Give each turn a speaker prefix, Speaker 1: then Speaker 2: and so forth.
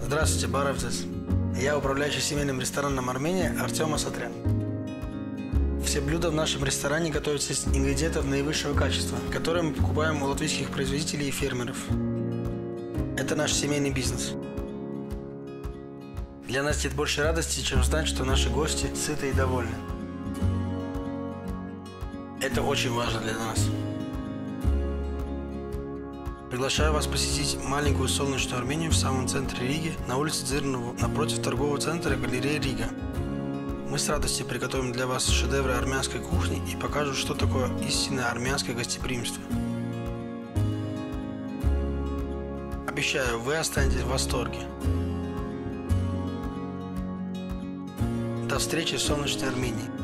Speaker 1: Здравствуйте, Баровцес. Я управляющий семейным рестораном «Армения» Артем Асатрян. Все блюда в нашем ресторане готовятся из ингредиентов наивысшего качества, которые мы покупаем у латвийских производителей и фермеров. Это наш семейный бизнес. Для нас нет больше радости, чем знать, что наши гости сыты и довольны. Это очень важно для нас. Приглашаю вас посетить маленькую солнечную Армению в самом центре Риги, на улице Дзырнову, напротив торгового центра галерея Рига. Мы с радостью приготовим для вас шедевры армянской кухни и покажем, что такое истинное армянское гостеприимство. Обещаю, вы останетесь в восторге. До встречи в солнечной Армении.